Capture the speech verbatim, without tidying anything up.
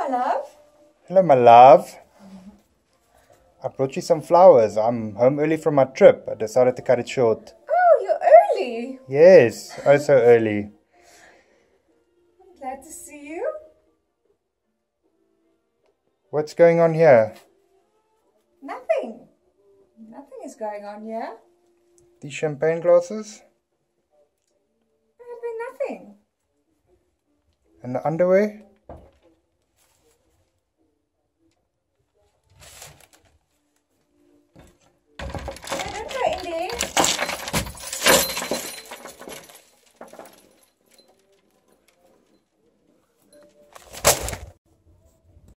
my love. Hello, my love. I brought you some flowers. I'm home early from my trip. I decided to cut it short. Oh, you're early. Yes, oh so early. I'm glad to see you. What's going on here? Nothing. Nothing is going on here. These champagne glasses? There's been nothing. And the underwear?